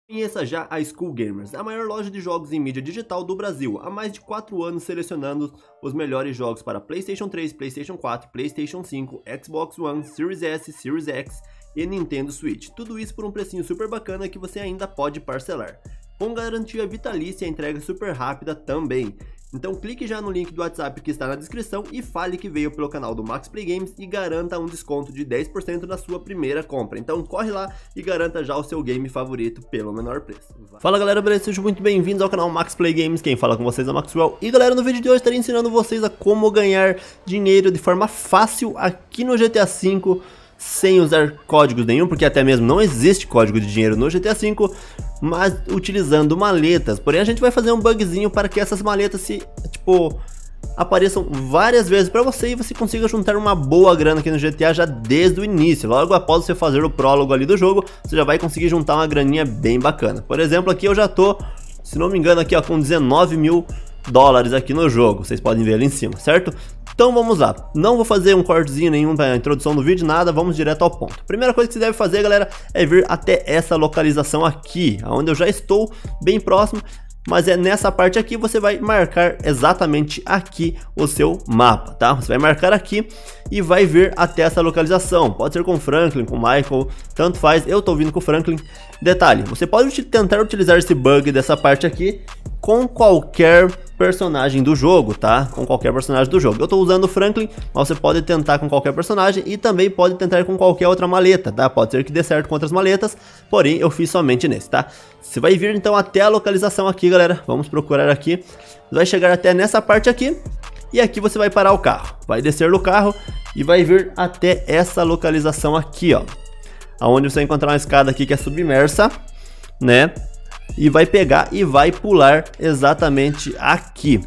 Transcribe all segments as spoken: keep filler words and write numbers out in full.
Conheça já a Skull Gamers, a maior loja de jogos em mídia digital do Brasil, há mais de quatro anos selecionando os melhores jogos para PlayStation três, PlayStation quatro, PlayStation cinco, Xbox One, Series S, Series X e Nintendo Switch. Tudo isso por um precinho super bacana que você ainda pode parcelar. Com garantia vitalícia e entrega super rápida também. Então clique já no link do WhatsApp que está na descrição e fale que veio pelo canal do Max Play Games e garanta um desconto de dez por cento na sua primeira compra. Então corre lá e garanta já o seu game favorito pelo menor preço. Vai. Fala galera, beleza? Sejam muito bem-vindos ao canal Max Play Games, quem fala com vocês é o Maxwell. E galera, no vídeo de hoje estarei ensinando vocês a como ganhar dinheiro de forma fácil aqui no G T A cinco, sem usar códigos nenhum, porque até mesmo não existe código de dinheiro no G T A cinco, mas utilizando maletas. Porém a gente vai fazer um bugzinho para que essas maletas se, tipo, apareçam várias vezes para você e você consiga juntar uma boa grana aqui no G T A já desde o início. Logo após você fazer o prólogo ali do jogo, você já vai conseguir juntar uma graninha bem bacana. Por exemplo, aqui eu já tô, se não me engano, aqui ó, com dezenove mil dólares aqui no jogo. Vocês podem ver ali em cima, certo? Então vamos lá, não vou fazer um cortezinho nenhum para a introdução do vídeo, nada, vamos direto ao ponto. Primeira coisa que você deve fazer, galera, é vir até essa localização aqui, onde eu já estou bem próximo, mas é nessa parte aqui você vai marcar exatamente aqui o seu mapa, tá? Você vai marcar aqui e vai vir até essa localização, pode ser com Franklin, com Michael, tanto faz, eu tô vindo com Franklin. Detalhe, você pode tentar utilizar esse bug dessa parte aqui com qualquer personagem do jogo, tá? Com qualquer personagem do jogo. Eu tô usando o Franklin, mas você pode tentar com qualquer personagem e também pode tentar com qualquer outra maleta, tá? Pode ser que dê certo com outras maletas, porém eu fiz somente nesse, tá? Você vai vir então até a localização aqui, galera. Vamos procurar aqui. Você vai chegar até nessa parte aqui e aqui você vai parar o carro. Vai descer do carro e vai vir até essa localização aqui, ó. Aonde você vai encontrar uma escada aqui que é submersa, né? E vai pegar e vai pular exatamente aqui.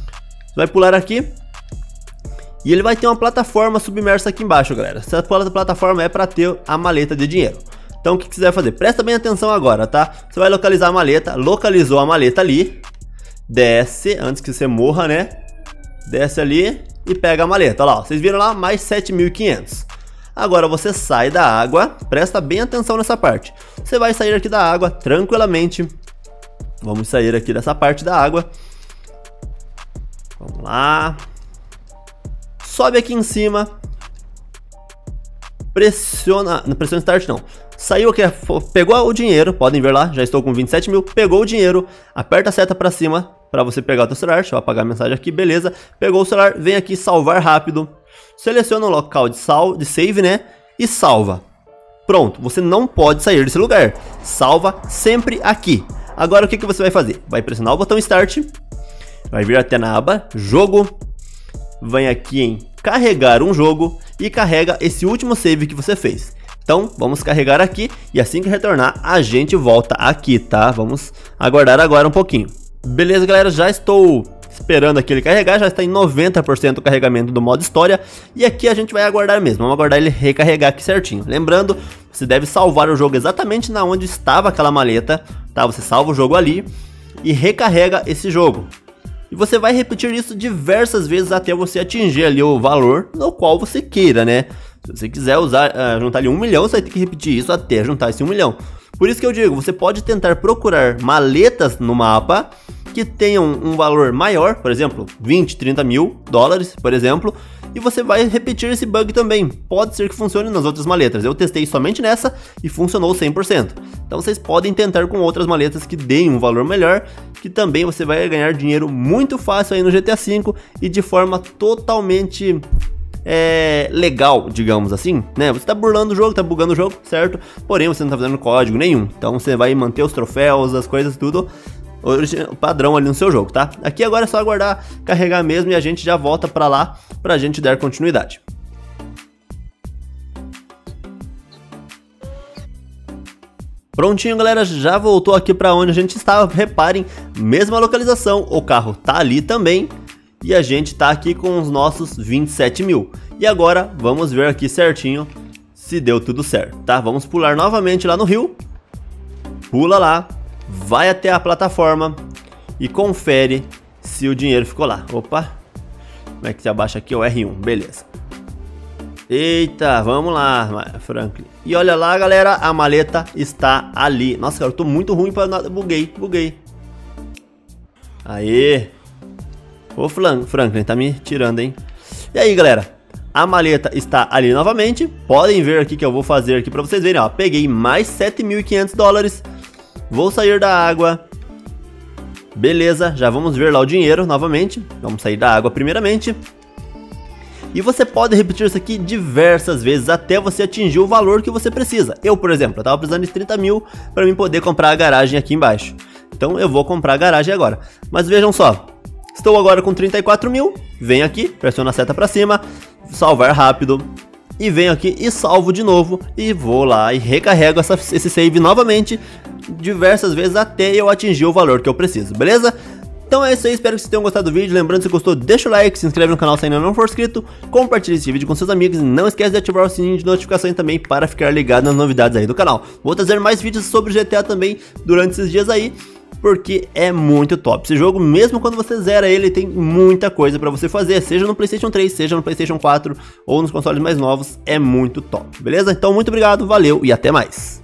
Vai pular aqui e ele vai ter uma plataforma submersa aqui embaixo, galera. Essa plataforma é para ter a maleta de dinheiro. Então o que você vai fazer? Presta bem atenção agora, tá? Você vai localizar a maleta, localizou a maleta ali, desce, antes que você morra, né? Desce ali e pega a maleta, olha lá, vocês viram lá, mais sete mil e quinhentos. Agora você sai da água, presta bem atenção nessa parte. Você vai sair aqui da água tranquilamente. Vamos sair aqui dessa parte da água. Vamos lá. Sobe aqui em cima. Pressiona, não pressiona start não. Saiu aqui, pegou o dinheiro, podem ver lá, já estou com vinte e sete mil. Pegou o dinheiro, aperta a seta para cima para você pegar o teu celular. Deixa eu apagar a mensagem aqui, beleza. Pegou o celular, vem aqui salvar rápido. Seleciona o local de, sal, de save, né? E salva. Pronto, você não pode sair desse lugar. Salva sempre aqui. Agora o que, que você vai fazer? Vai pressionar o botão Start. Vai vir até na aba Jogo. Vem aqui em Carregar um jogo. E carrega esse último save que você fez. Então vamos carregar aqui. E assim que retornar a gente volta aqui, tá? Vamos aguardar agora um pouquinho. Beleza, galera, já estou esperando aqui ele carregar, já está em noventa por cento o carregamento do modo história. E aqui a gente vai aguardar mesmo, vamos aguardar ele recarregar aqui certinho. Lembrando, você deve salvar o jogo exatamente na onde estava aquela maleta, tá? Você salva o jogo ali e recarrega esse jogo. E você vai repetir isso diversas vezes até você atingir ali o valor no qual você queira, né? Se você quiser usar, uh, juntar ali um milhão, você vai ter que repetir isso até juntar esse um milhão. Por isso que eu digo, você pode tentar procurar maletas no mapa que tenham um valor maior, por exemplo, vinte, trinta mil dólares, por exemplo, e você vai repetir esse bug também. Pode ser que funcione nas outras maletas. Eu testei somente nessa e funcionou cem por cento. Então vocês podem tentar com outras maletas que deem um valor melhor, que também você vai ganhar dinheiro muito fácil aí no G T A cinco e de forma totalmente é, legal, digamos assim, né? Você tá burlando o jogo, tá bugando o jogo, certo? Porém você não tá fazendo código nenhum. Então você vai manter os troféus, as coisas, tudo o padrão ali no seu jogo, tá? Aqui agora é só aguardar carregar mesmo e a gente já volta pra lá pra gente dar continuidade. Prontinho, galera, já voltou aqui pra onde a gente estava. Reparem, mesma localização, o carro tá ali também e a gente tá aqui com os nossos vinte e sete mil. E agora vamos ver aqui certinho se deu tudo certo, tá? Vamos pular novamente lá no rio. Pula lá. Vai até a plataforma e confere se o dinheiro ficou lá. Opa, como é que você abaixa aqui? O R um, beleza. Eita, vamos lá, Franklin. E olha lá, galera, a maleta está ali. Nossa, cara, eu tô muito ruim pra nada. Buguei, buguei. Aê. Ô, Franklin, tá me tirando, hein? E aí, galera, a maleta está ali novamente. Podem ver aqui que eu vou fazer aqui pra vocês verem, ó. Peguei mais sete mil e quinhentos dólares. Vou sair da água. Beleza, já vamos ver lá o dinheiro novamente. Vamos sair da água primeiramente. E você pode repetir isso aqui diversas vezes até você atingir o valor que você precisa. Eu, por exemplo, eu tava precisando de trinta mil para mim poder comprar a garagem aqui embaixo. Então eu vou comprar a garagem agora. Mas vejam só, estou agora com trinta e quatro mil. Venho aqui, pressiono a seta para cima, salvar rápido. E venho aqui e salvo de novo. E vou lá e recarrego essa, esse save novamente diversas vezes até eu atingir o valor que eu preciso, beleza? Então é isso aí, espero que vocês tenham gostado do vídeo. Lembrando, se gostou, deixa o like, se inscreve no canal se ainda não for inscrito, compartilhe esse vídeo com seus amigos e não esquece de ativar o sininho de notificações também para ficar ligado nas novidades aí do canal. Vou trazer mais vídeos sobre G T A também durante esses dias aí, porque é muito top. Esse jogo, mesmo quando você zera ele, tem muita coisa pra você fazer, seja no PlayStation três, seja no PlayStation quatro ou nos consoles mais novos, é muito top, beleza? Então muito obrigado, valeu e até mais!